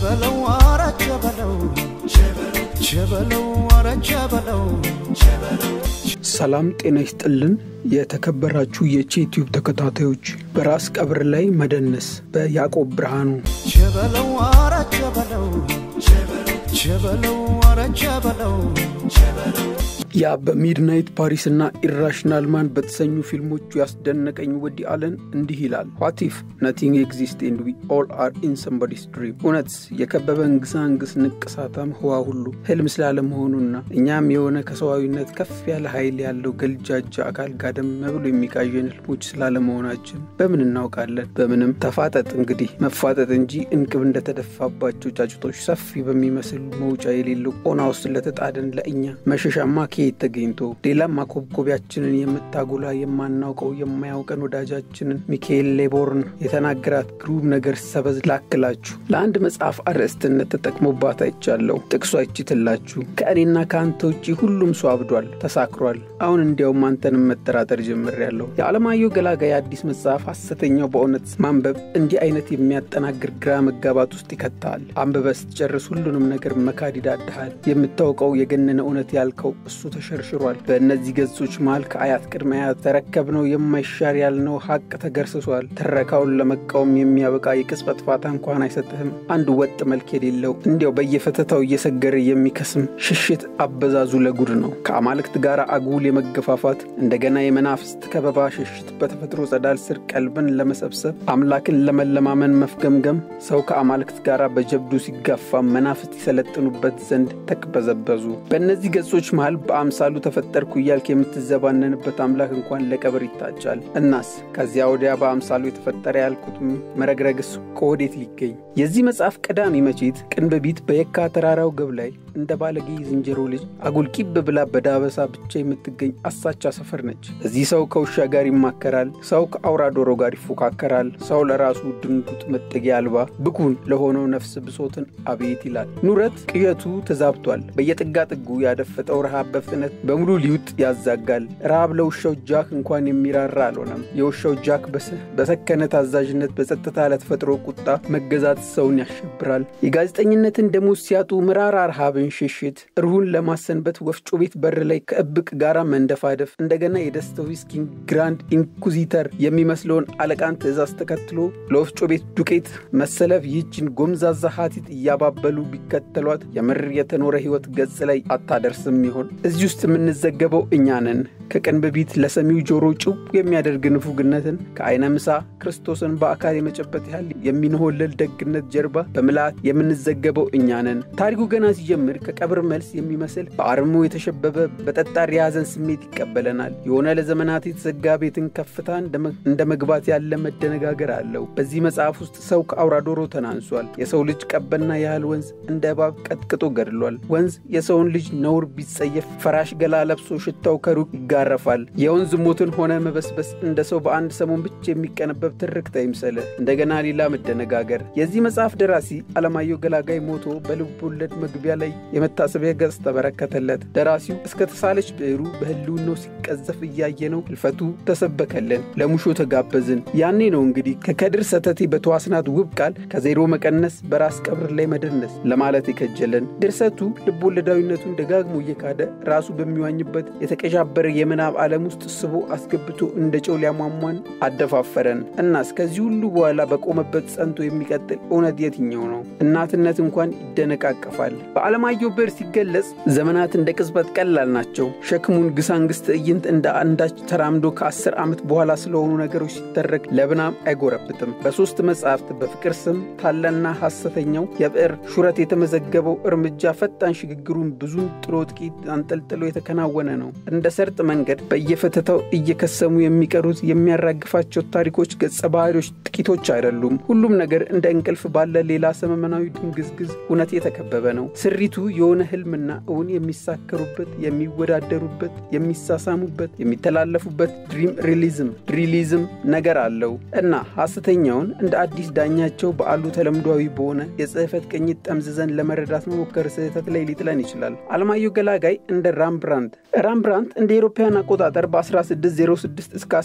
ቸበለው አረ ቸበለው ቸበለው አረ ቸበለው ሰላም ጤና ይስጥልን የተከበራችሁ የዩቲዩብ ተከታታዮች በራስ ቀብር ላይ መደነስ በያዕቆብ ብርሃኑ ቸበለው አረ ቸበለው ቸበለው አረ ቸበለው ያ በሚድናይት ፓሪስ እና ኢራሽናል ማን በተሰኙ ፊልሞቹ ያስደነቀኝ ወዲ አለን እንዲህ ይላል What if nothing exists and we all are in somebody's dream እውነት የከበበን ግሳንግስ ንቅሳታም ህዋ ሁሉ ህልም ስላለመሆኑና እኛም የሆነ ከሰዋዊነት ከፍ ያለ ኃይል ያለው ገልጃጃ አካል ጋደም መብሎ የሚቃየን ህልሞች ስላለመሆናችን በምን እናውቃለን በምንም ተፋጠጥ እንግዲህ መፋጠጥ እንጂ እንቅብ እንደተደፋባቸው ጫጩቶች ሰፊ በሚመስል መውጫ የሌለው ኦና ውስጥ ለተጣደን ለእኛ መሸሻማ ተገኝቶ ሌላም ማኮብኮቢያችንን የምታጎላ የማናውቀው የማያውቀን ወዳጃችንን ሚካኤል ሌቦርን የተናገራት ግሩም ነገር ሰበዝ ላክላችሁ ለአንድ መጽሐፍ አርዕስትነት ተጠቅሞባት አይቻለሁ ጥቅሷ ይችትላችሁ ከእኔና ካንተ ውጪ ሁሉም ሰው አብዷል ተሳክሯል አሁን እንዲያውም አንተንም መጠራጠር ጀምሬያለሁ የዓለማየሁ ገላጋይ አዲስ መጽሐፍ ሐሰተኛው በእውነት ማንበብ እንዲህ አይነት የሚያጠናግር ግራ መጋባት ውስጥ ይከታል አንበበስ ጨርስ ሁሉንም ነገር መካድ ይዳድሃል የምታውቀው የገነነ እውነት ያልከው እሱ ተሸርሽሯል በእነዚህ ገጾች ማል ከአያት ቅድመያት ተረከብነው የማይሻር ያልነው ሐቅ ተገርሰሷል ተረካውን ለመቃወም የሚያበቃ የቅጽበት ፋታ እንኳን አይሰጥህም አንድ ወጥ መልክ የሌለው እንዲያው በየፈተታው እየሰገረ የሚከስም ሽሽት አበዛዙ ለጉድ ነው ከአማልክት ጋር አጉል የመገፋፋት እንደገና የመናፍስት ከበባ ሽሽት በተፈጥሮ ጸዳል ስር ቀልብን ለመሰብሰብ አምላክን ለመለማመን መፍገምገም ሰው ከአማልክት ጋር በጀብዱ ሲጋፋ መናፍስት ይሰለጥኑበት ዘንድ ተቅበዘበዙ በእነዚህ ገጾች ማል በአምሳሉ ተፈጠርኩ ይያልክ የምትዘባነንበት አምላክ እንኳን ለቀብር ይታጫል እናስ ከዚያ ወዲያ በአምሳሉ የተፈጠረ ያልኩትም መረግረግስ ኮዴት ሊገኝ የዚህ መጽሐፍ ቀዳሚ መቼት ቅንበቢት በየካ ተራራው ገብ ላይ እንደ ባለጌ ዝንጀሮ ልጅ አጉልቂብ ብላ በዳበሳ ብቻ የምትገኝ አሳቻ ሰፈር ነች እዚህ ሰው ከውሻ ጋር ይማከራል ሰው ከአውራ ዶሮ ጋር ይፎካከራል ሰው ለራሱ ድንጉጥ መጠጊያ አልባ ብኩን ለሆነው ነፍስ ብሶትን አቤት ይላል ኑረት ቅየቱ ተዛብቷል በየጥጋ ጥጉ ያደፈጠው ረሃብ በፍጥነት በሙሉ ሊውጥ ያዛጋል ረሃብ ለውሻው ጃክ እንኳን የሚራራ አልሆነም የውሻው ጃክ በሰከነ ታዛዥነት በጸጥታ ለተፈጥሮ ቁጣ መገዛት ሰውን ያሸብራል የጋዜጠኝነትን ደሞዝ ሲያጡ ምራራ ረሃብ ሽሽት ሩሁን ለማሰንበት ወፍጮ ቤት በር ላይ ከእብቅ ጋራ መንደፋደፍ እንደገና የደስተው ዊስኪን ግራንድ ኢንኩዚተር የሚመስለውን አለቃን ትእዛዝ ተከትሎ ለወፍጮ ቤት ዱቄት መሰለፍ ይህችን ጎምዛዛ ሀቲት እያባበሉ ቢከተሏት የምር የተኖረ ህይወት ገጽ ላይ አታደርስም ይሆን እዚህ ውስጥ የምንዘገበው እኛ ነን ከቀንበቢት ለሰሚው ጆሮ ጭው የሚያደርግ ንፉግነትን ከአይነ ምሳ ክርስቶስን በአካል የመጨበጥ ያህል የሚንሆለል ደግነት ጀርባ በመላት የምንዘገበው እኛ ነን ታሪኩ ገና ሲጀምር ከቀብር መልስ የሚመስል በአርሞ የተሸበበ በጠጣር ያዘን ስሜት ይቀበለናል የሆነ ለዘመናት የተዘጋ ቤትን ከፍታ እንደመግባት ያለ መደነጋገር አለው በዚህ መጽሐፍ ውስጥ ሰው ከአውራ ዶሮ ተናንሷል የሰው ልጅ ቀበና ያህል ወንዝ እንደ እባብ ቀጥቅጦ ገድሏል ወንዝ የሰውን ልጅ ነውር ቢጸየፍ ፈራሽ ገላ ለብሶ ሽታው ከሩቅ ይጋረፋል የወንዝ ሞትን ሆነ መበስበስ እንደ ሰው በአንድ ሰሞን ብቻ የሚቀነበብ ትርክት አይምሰለ እንደገና ሌላ መደነጋገር የዚህ መጽሐፍ ደራሲ ዓለማየሁ ገላጋይ ሞቶ በልብ ወለድ መግቢያ ላይ የመታሰቢያ ገጽ ተበረከተለት ደራሲው እስከ ተሳለች ብዕሩ በህልውናው ሲቀዘፍ እያየነው ህልፈቱ ተሰበከልን ለሙሾ ተጋበዝን ያኔ ነው እንግዲህ ከከድር ሰተቴ በተዋስናት ውብ ቃል ከዜሮ መቀነስ በራስ ቀብር ላይ መደነስ ለማለት ይከጀለን ድርሰቱ ልብ ወለዳዊነቱን ደጋግሞ እየካደ ራሱ በሚዋኝበት የተቀጃበረ የምናብ ዓለም ውስጥ ስቦ አስገብቶ እንደጨው ሊያሟሟን አደፋፈረን እና እስከዚህ ሁሉ በኋላ በቆመበት ጸንቶ የሚቀጥል እውነት የትኛው ነው እናትነት እንኳን ይደነቃቀፋል በዓለማየሁ በር ሲገለጽ ዘመናት እንደ ቅጽበት ቀላል ናቸው ሸክሙን ግሳንግስ ትዕይንት እንደ አንዳች ተራምዶ ከ10 ዓመት በኋላ ስለሆኑ ነገሮች ሲተረክ ለብናም አይጎረብጥም በሶስት መጽሐፍት በፍቅር ስም ታለና ሐሰተኛው የብዕር ሹረት የተመዘገበው እርምጃ ፈጣን ሽግግሩን ብዙን ጥሮጥቂት አንጠልጥሎ የተከናወነ ነው እንደ ሰርጥ መንገድ በየፈተታው እየከሰሙ የሚቀሩት የሚያራግፋቸው ታሪኮች ገጸ ባህሪዎች ጥቂቶች አይደሉም ሁሉም ነገር እንደ እንቅልፍ ባለ ሌላ ሰመመናዊ ድንግዝግዝ እውነት የተከበበ ነው ስሪቱ የሆነ ህልምና እውን የሚሳከሩበት የሚወዳደሩበት የሚሳሳሙበት የሚተላለፉበት ድሪሊዝም ነገር አለው እና ሐሰተኛውን እንደ አዲስ ዳኛቸው በአሉ ተለምዷዊ በሆነ የጽህፈት ቅኝት ጠምዝዘን ለመረዳት መሞከር ስህተት ላይ ሊጥለን ይችላል። አለማየሁ ገላጋይ እንደ ራምብራንት እንደ አውሮፓውያን አቆጣጠር በ1606 እስከ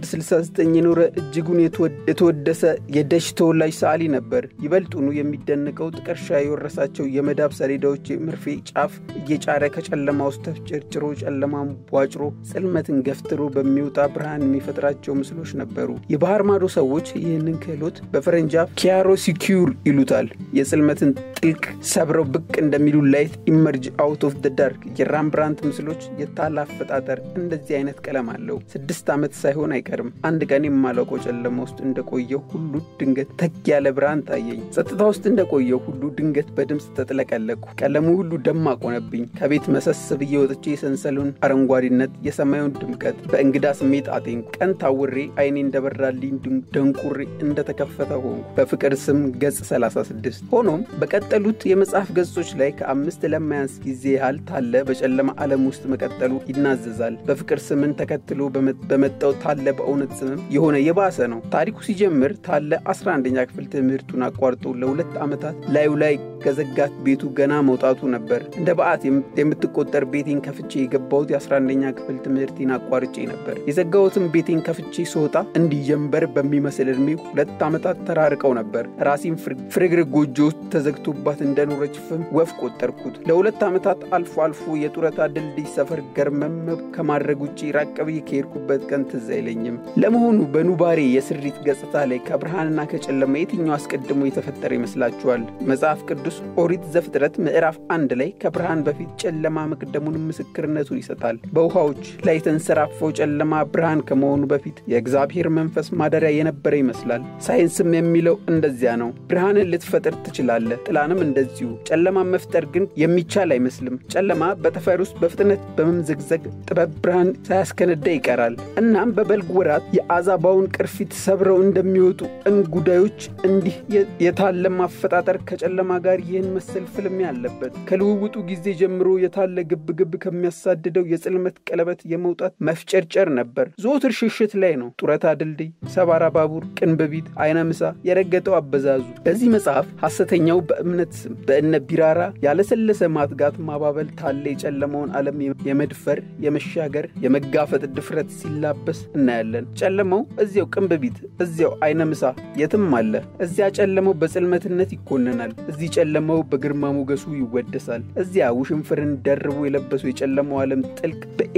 1669 የኖረ እጅጉን የተወደሰ የደሽ ተወላጅ ሰዓሊ ነበር። ይበልጡኑ የሚደነቀው ጥቀርሻ የወረሳቸው የመዳብ ሰሌዳዎች ምርፌ ጫፍ እየጫረ ከጨለማ ውስጥ ተፍጨርጭሮ ጨለማን ቧጭሮ ጽልመትን ገፍትሮ በሚወጣ ብርሃን የሚፈጥራቸው ምስሎች ነበሩ። የባህር ማዶ ሰዎች ይህንን ክህሎት በፈረንጃፍ ኪያሮሲኪዩር ይሉታል። የጽልመትን ጥልቅ ሰብረው ብቅ እንደሚሉ ላይት ኢመርጅ አውት ኦፍ ዘ ዳርክ። የራምብራንት ምስሎች የታላ አፈጣጠር እንደዚህ አይነት ቀለም አለው። 6 ዓመት ሳይሆን አይቀርም አንድ ቀን የማላውቀው ጨለማ ውስጥ እንደቆየው ሁሉ ድንገት ተክ ያለ ብርሃን ታየኝ። ጸጥታ ውስጥ እንደቆየው ሁሉ ድንገት በድምጽ ተጥለቀለቅኩ። ቀለሙ ሁሉ ደማቅ ሆነብኝ። ከቤት መሰሰብ እየወጥቼ የሰንሰሉን አረንጓዴነት የሰማዩን ድምቀት በእንግዳ ስሜት አጤንኩ። ቀን ታውሬ አይኔ እንደበራልኝ ደንቁሬ እንደተከፈተ ሆንኩ። በፍቅር ስም ገጽ 36። ሆኖም በቀጠሉት የመጽሐፍ ገጾች ላይ ከ5 ለማያንስ ጊዜ ያህል ታለ በጨለማ ዓለም ውስጥ መቀጠሉ ይናዘዛል። በፍቅር ስምን ተከትሎ በመጣው ታለ በእውነት ስምም የሆነ የባሰ ነው። ታሪኩ ሲጀምር ታለ 11ኛ ክፍል ትምህርቱን አቋርጦ ለ2 ዓመታት ላይ ከዘጋት ቤቱ ገና መውጣቱ ነበር። እንደ በዓት የምትቆጠር ቤቴን ከፍቼ የገባሁት የ11ኛ ክፍል ትምህርቴን አቋርጬ ነበር። የዘጋሁትም ቤቴን ከፍቼ ስወጣ እንዲጀምበር በሚመስል እድሜ 2 ዓመታት ተራርቀው ነበር። ራሴን ፍርግርግ ጎጆ ውስጥ ተዘግቶባት እንደኖረች ፍም ወፍ ቆጠርኩት። ለ2 ዓመታት አልፎ የጡረታ ድልድይ ሰፈር ገርመም ከማድረግ ውጪ ራቅ ብዬ ከሄድኩበት ቀን ትዝ አይለኝም። ለመሆኑ በኑባሬ የስሪት ገጽታ ላይ ከብርሃንና ከጨለማ የትኛው አስቀድሞ የተፈጠረ ይመስላችኋል? መጽሐፍ ቅዱስ ኦሪት ዘፍጥረት ምዕራፍ 1 ላይ ከብርሃን በፊት ጨለማ መቅደሙን ምስክርነቱን ይሰጣል። በውሃዎች ላይ ተንሰራፈው ጨለማ ብርሃን ከመሆኑ በፊት የእግዚአብሔር መንፈስ ማደሪያ የነበረ ይመስላል። ሳይንስም የሚለው እንደዚያ ነው። ብርሃንን ልትፈጥር ትችላለህ፣ ጥላንም እንደዚሁ። ጨለማ መፍጠር ግን የሚቻል አይመስልም። ጨለማ በጠፈር ውስጥ በፍጥነት በመምዘግዘግ ጥበብ ብርሃን ሳያስከነዳ ይቀራል። እናም በበልግ ወራት የአዛባውን ቅርፊት ሰብረው እንደሚወጡ እንጉዳዮች እንዲህ የታለም አፈጣጠር ከጨለማ ጋር ይህን መሰል ፍልም ያለበት ከልውውጡ ጊዜ ጀምሮ የታለ ግብግብ ከሚያሳድደው የጽልመት ቀለበት የመውጣት መፍጨርጨር ነበር። ዘወትር ሽሽት ላይ ነው። ጡረታ ድልድይ፣ ሰባራ ባቡር፣ ቅንብቢት፣ አይነ ምሳ የረገጠው አበዛዙ። በዚህ መጽሐፍ ሐሰተኛው በእምነት ስም በእነ ቢራራ ያለሰለሰ ማትጋት ማባበል ታለ የጨለማውን ዓለም የመድፈር የመሻገር የመጋፈጥ ድፍረት ሲላበስ እናያለን። ጨለማው እዚያው ቅንብቢት፣ እዚያው አይነ ምሳ የትም አለ። እዚያ ጨለማው በጽልመትነት ይኮነናል። እዚህ ጨለማው በግርማ ሞገሱ ይወደሳል። እዚያ ውሽንፍርን ደርቦ የለበሰው የጨለማው ዓለም ጥልቅ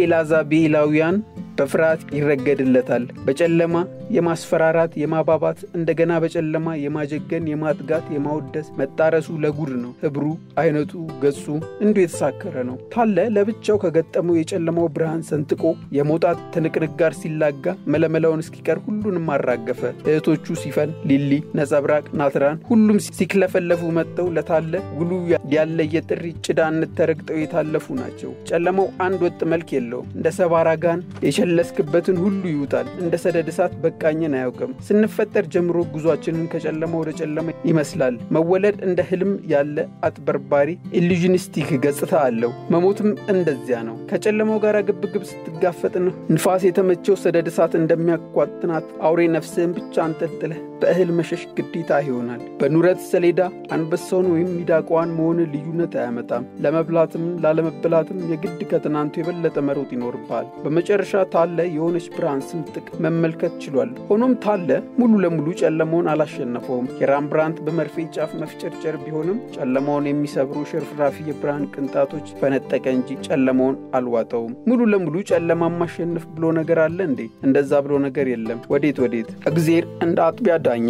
በኤላዛቤላውያን በፍርሃት ይረገድለታል። በጨለማ የማስፈራራት የማባባት እንደገና በጨለማ የማጀገን የማትጋት የማወደስ መጣረሱ ለጉድ ነው። ህብሩ አይነቱ ገጹ እንዱ የተሳከረ ነው። ታለ ለብቻው ከገጠመው የጨለማው ብርሃን ሰንጥቆ የሞጣት ትንቅንቅ ጋር ሲላጋ መለመላውን እስኪቀር ሁሉንም አራገፈ። እህቶቹ ሲፈን፣ ሊሊ፣ ነጸብራቅ፣ ናትራን ሁሉም ሲክለፈለፉ መጥተው ለታለ ውሉ ያለ የጥሪ ጭዳነት ተረግጠው የታለፉ ናቸው። ጨለማው አንድ ወጥ መልክ የለውም። እንደ ሰባራጋን የሸለስክበትን ሁሉ ይውጣል። እንደ ሰደድ እሳት በቃኝን አያውቅም። ስንፈጠር ጀምሮ ጉዟችንን ከጨለማ ወደ ጨለማ ይመስላል። መወለድ እንደ ህልም ያለ አጥበርባሪ ኢሉዥኒስቲክ ገጽታ አለው። መሞትም እንደዚያ ነው። ከጨለማው ጋር ግብግብ ስትጋፈጥ ንፋስ የተመቸው ሰደድ እሳት እንደሚያቋጥናት አውሬ ነፍስህን ብቻ አንጠልጥለህ በእህል መሸሽ ግዴታ ይሆናል። በኑረት ሰሌዳ አንበሳውን ወይም ሚዳቋን መሆን ልዩነት አያመጣም። ለመብላትም ላለመብላትም የግድ ከትናንቱ የበለጠ መሮጥ ይኖርባል። በመጨረሻ ታለ የሆነች ብርሃን ስንጥቅ መመልከት ችሏል። ሆኖም ታለ ሙሉ ለሙሉ ጨለማውን አላሸነፈውም። የራምብራንት በመርፌ ጫፍ መፍጨርጨር ቢሆንም ጨለማውን የሚሰብሩ ሽርፍራፊ የብርሃን ቅንጣቶች ፈነጠቀ እንጂ ጨለማውን አልዋጠውም። ሙሉ ለሙሉ ጨለማ ማሸነፍ ብሎ ነገር አለ እንዴ? እንደዛ ብሎ ነገር የለም። ወዴት እግዚአብሔር እንደ አጥቢያ ዳኛ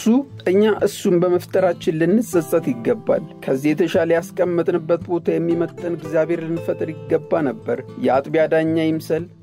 እኛ እሱን በመፍጠራችን ልንጸጸት ይገባል። ከዚህ የተሻለ ያስቀመጥንበት ቦታ የሚመጥን እግዚአብሔር ልንፈጥር ይገባ ነበር። የአጥቢያ ዳኛ ይምሰል የአጥያ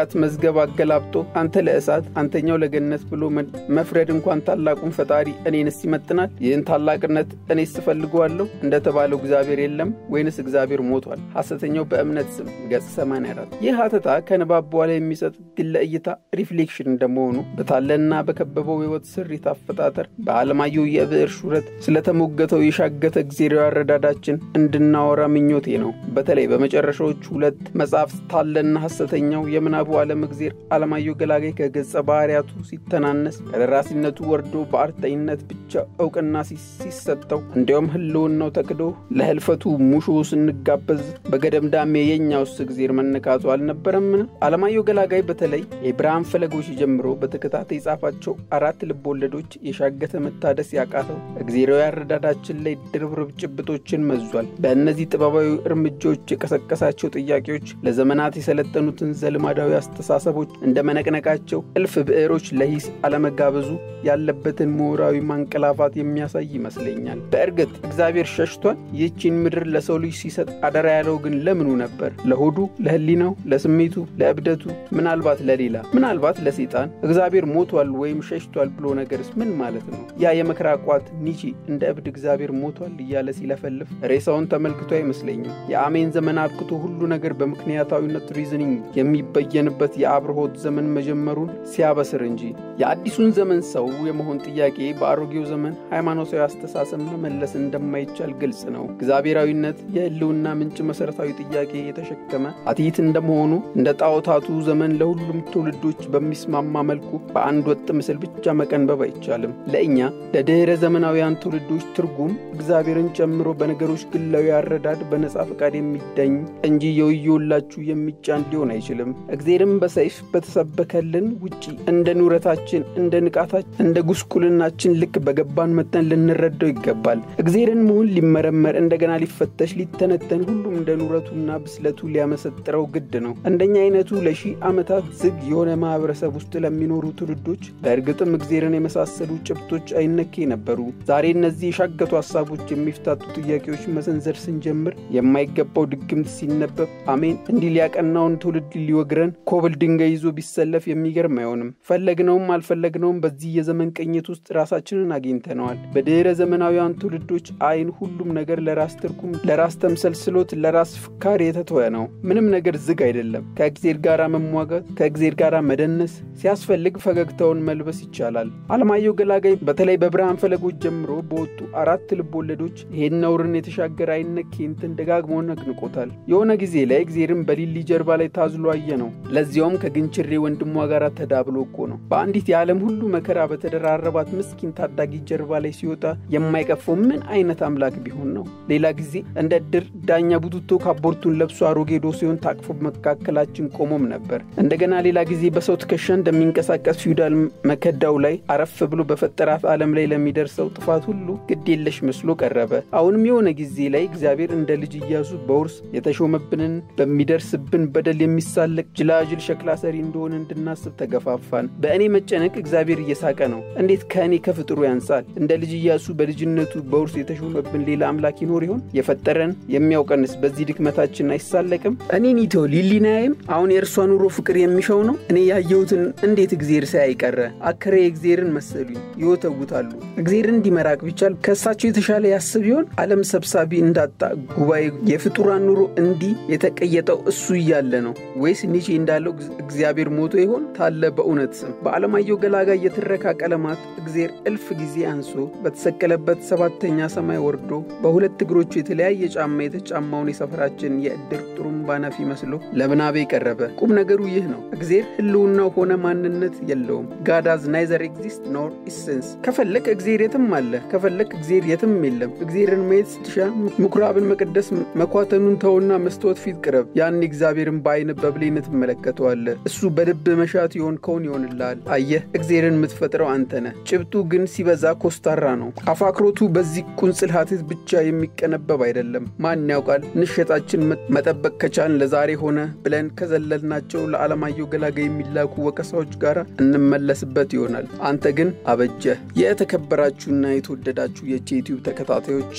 የኃጢአት መዝገብ አገላብጦ አንተ ለእሳት አንተኛው ለገነት ብሎ መፍረድ እንኳን ታላቁን ፈጣሪ እኔንስ ይመጥናል? ይህን ታላቅነት እኔስ እፈልገዋለሁ እንደተባለው እግዚአብሔር የለም ወይንስ እግዚአብሔር ሞቷል? ሐሰተኛው በእምነት ስም ገጽ 84። ይህ ሐተታ ከንባብ በኋላ የሚሰጥ ግለ እይታ ሪፍሌክሽን እንደመሆኑ በታለና በከበበው ሕይወት ስሪት አፈጣጠር በዓለማየሁ የብዕር ሹረት ስለተሞገተው የሻገተ እግዚአብሔር አረዳዳችን እንድናወራ ምኞቴ ነው። በተለይ በመጨረሻዎቹ ሁለት መጽሐፍት ታለና ሐሰተኛው የምናቡ ዓለም እግዚአብሔር ዓለማየሁ ገላጋይ ከገጸ ባህሪያቱ ሲተናነስ ከደራሲነቱ ወርዶ በአርታይነት ብቻ ዕውቅና ሲሰጠው እንዲያውም ህልውናው ተክዶ ለህልፈቱ ሙሾ ስንጋበዝ በገደምዳሜ የኛውስ እግዚአብሔር መነካቱ አልነበረምን? ዓለማየሁ ገላጋይ በተለይ የብርሃን ፈለጎች ጀምሮ በተከታታይ ጻፋቸው 4 ልቦለዶች የሻገተ መታደስ ያቃተው እግዚአብሔራዊ አረዳዳችን ላይ ድርብርብ ጭብጦችን መዟል። በእነዚህ ጥበባዊ እርምጃዎች የቀሰቀሳቸው ጥያቄዎች ለዘመናት የሰለጠኑትን ዘልማዳዊ አስተሳሰቦች እንደመነቅነቃቸው እልፍ ብዕሮች ለሂስ አለመጋበዙ ያለበትን ምሁራዊ ማንቀላፋት የሚያሳይ ይመስለኛል። በእርግጥ እግዚአብሔር ሸሽቷል? ይህችን ምድር ለሰው ልጅ ሲሰጥ አደራ ያለው ግን ለምኑ ነበር? ለሆዱ፣ ለህሊናው፣ ለስሜቱ፣ ለእብደቱ፣ ምናልባት ለሌላ፣ ምናልባት ለሰይጣን? እግዚአብሔር ሞቷል ወይም ሸሽቷል ብሎ ነገርስ ምን ማለት ነው? ያ የመከራ ቋት ኒቼ እንደ እብድ እግዚአብሔር ሞቷል እያለ ሲለፈልፍ ሬሳውን ተመልክቶ አይመስለኝም። የአሜን ዘመን አብቅቶ ሁሉ ነገር በምክንያታዊነት ሪዝኒንግ የሚበየንበት የአብርሆት ዘመን መጀመሩን ሲያበስር እንጂ የአዲሱን ዘመን ሰው የመሆን ጥያቄ በአሮጌው ዘመን ሃይማኖታዊ አስተሳሰብ መመለስ እንደማይቻል ግልጽ ነው። እግዚአብሔራዊነት የህልውና ምንጭ መሰረታዊ ጥያቄ የተሸከመ አቲት እንደመሆኑ እንደ ጣዖታቱ ዘመን ለሁሉም ትውልዶች በሚስማማ መልኩ በአንድ ወጥ ምስል ብቻ መቀንበብ አይቻልም። ለእኛ ለድህረ ዘመናዊያን ትውልዶች ትርጉም እግዚአብሔርን ጨምሮ በነገሮች ግላዊ አረዳድ በነጻ ፈቃድ የሚዳኝ እንጂ የውዮላችሁ የሚጫን ሊሆን አይችልም። እግዚአብሔርን በሰይፍ በተሰበከልን ውጪ እንደ ኑረታችን እንደ ንቃታችን እንደ ጉስቁልናችን ልክ በገባን መጠን ልንረዳው ይገባል። እግዚአብሔርን መሆን ሊመረመር እንደገና ሊፈተሽ ሊተነተን ሁሉም እንደ ኑረቱና ብስለቱ ሊያመሰጥረው ግድ ነው። እንደኛ አይነቱ ለሺህ ዓመታት ዝግ የሆነ ማህበረሰብ ውስጥ ለሚኖሩ ትውልዶች በእርግጥም እግዚአብሔርን የመሳሰሉ ጭብጦች አይነኬ ነበሩ። ዛሬ እነዚህ የሻገቱ ሐሳቦች የሚፍታቱ ጥያቄዎች መሰንዘር ስንጀምር የማይገባው ድግምት ሲነበብ አሜን እንዲህ ሊያቀናውን ትውልድ ሊወግረን ኮብል ድንጋይ ይዞ ቢሰለፍ የሚገርም አይሆንም። ፈለግነውም አልፈለግነውም በዚህ የዘመን ቅኝት ውስጥ ራሳችንን አግኝተነዋል። በድህረ ዘመናዊያን ትውልዶች አይን ሁሉም ነገር ለራስ ትርጉም፣ ለራስ ተምሰልስሎት፣ ለራስ ፍካር የተተወ ነው። ምንም ነገር ዝግ አይደለም። ከእግዚአብሔር ጋር መሟገት፣ ከእግዚአብሔር ጋር መደነስ፣ ሲያስፈልግ ፈገግታውን መልበስ ይቻላል። ዓለማየሁ ገላጋይ በተለይ በብርሃን ፈለጎች ጀምሮ በወጡ 4 ልቦለዶች ይሄን ነውርን የተሻገረ አይነኬንትን ደጋግሞ ነቅንቆታል። የሆነ ጊዜ ላይ እግዚአብሔርን በሊሊ ጀርባ ላይ ታዝሎ አየ ነው። ለዚያውም ከግንችሬ ወንድሟ ጋር ተዳብሎ እኮ ነው። በአንዲት የዓለም ሁሉ መከራ በተደራረባት ምስኪን ታዳጊ ጀርባ ላይ ሲወጣ የማይቀፈው ምን አይነት አምላክ ቢሆን ነው? ሌላ ጊዜ እንደ ድር ዳኛ ቡቱቶ ካቦርቱን ለብሶ አሮጌ ዶሴውን ታቅፎ መካከላችን ቆሞም ነበር። እንደገና ሌላ ጊዜ በሰው ትከሻ እንደሚንቀሳቀስ ፊውዳል መከዳው ላይ አረፍ ብሎ በፈጠራት ዓለም ላይ ለሚደርሰው ጥፋት ሁሉ ግድ የለሽ መስሎ ቀረበ። አሁንም የሆነ ጊዜ ላይ እግዚአብሔር እንደ ልጅ ኢያሱ በውርስ የተሾመብንን በሚደርስብን በደል የሚሳለቅ ጅላጅል ሸክላ ሰሪ እንደሆነ እንድናስብ ተገፋፋን። በእኔ መጨነቅ እግዚአብሔር እየሳቀ ነው። እንዴት ከእኔ ከፍጥሩ ያንሳል? እንደ ልጅ ኢያሱ በልጅነቱ በውርስ የተሾመብን ሌላ አምላክ ይኖር ይሆን? የፈጠረን የሚያውቀንስ በዚህ ድክመታችን አይሳለቅም? እኔን ይተው ሊሊናይም አሁን የእርሷ ኑሮ ፍቅር የሚሻው ነው። እኔ ያየሁትን እንዴት እግዚአብሔር ሳይቀረ አከረ እግዚአብሔርን መሰሉኝ ይወተውታሉ። እግዚአብሔርን እንዲመራቅ ቢቻል ከሳቸው የተሻለ ያስብ ይሆን? ዓለም ሰብሳቢ እንዳጣ ጉባኤ የፍጡራን ኑሮ እንዲህ የተቀየጠው እሱ እያለ ነው ወይስ ኒቼ እንዳለው እግዚአብሔር ሞቶ ይሆን? ታለ በእውነት ስም በዓለማየሁ ገላጋይ የትረካ ቀለማት እግዚአብሔር እልፍ ጊዜ አንሶ በተሰቀለበት 7ኛ ሰማይ ወርዶ በሁለት እግሮቹ የተለያየ ጫማ የተጫማውን የሰፈራችን የእድር ጥሩምባ ነፊ መስሎ ለምናቤ ቀረበ። ቁም ነገሩ ይህ ነው። እግዚአብሔር ህልውናው ሆነ ማንነት የለውም። God has neither exist nor essence። ከፈለክ እግዚአብሔር የትም አለ፣ ከፈለክ እግዚአብሔር የትም የለም። እግዚአብሔርን ማየት ስትሻ ምኩራብን መቅደስ መኳተኑን ተውና መስታወት ፊት ቅረብ። ያን እግዚአብሔርን በአይን በብሌነት ትመለከተዋለህ። እሱ በልብ መሻት ይሆንከውን ይሆንልሃል። አየህ እግዚአብሔርን የምትፈጥረው አንተ ነህ። ጭብጡ ግን ሲበዛ ኮስታራ ነው። አፋክሮቱ በዚህ ቁንጽል ሀተት ብቻ የሚቀነበብ አይደለም። ማን ያውቃል ንሸታችን መጠበቅ ከቻልን ለዛሬ ሆነ ብለን ከዘለልናቸው ለዓለማየሁ ገላጋይ የሚላኩ ወቀሳዎች ጋር እንመለስበት ይሆናል። አንተ ግን አበጀህ። የተከበራችሁና የተወደዳችሁ የዩቲዩብ ተከታታዮች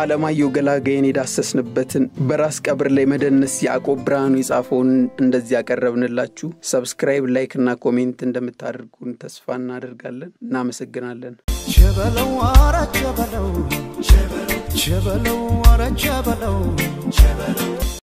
የዓለማየሁ ገላጋይን የዳሰስንበትን በራስ ቀብር ላይ መደነስ ያዕቆብ ብርሃኑ የጻፈውን እንደዚህ ያቀርብ ያቀረብንላችሁ ሰብስክራይብ ላይክ እና ኮሜንት እንደምታደርጉን ተስፋ እናደርጋለን እናመሰግናለን ቸበለው አረ ቸበለው ቸበለው አረ ቸበለው